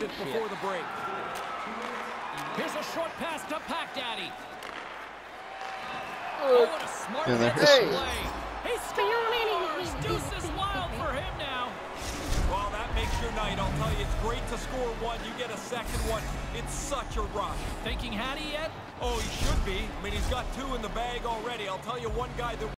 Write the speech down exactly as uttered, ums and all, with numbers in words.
it before the break. Here's a short pass to Pack Daddy. Oh, what a smart Yeah, defensive hey. play. He scores! Deuce is wild for him now. Well, that makes your night. I'll tell you, it's great to score one. You get a second one. It's such a rush. Thinking Hattie yet? Oh, he should be. I mean, he's got two in the bag already. I'll tell you one guy that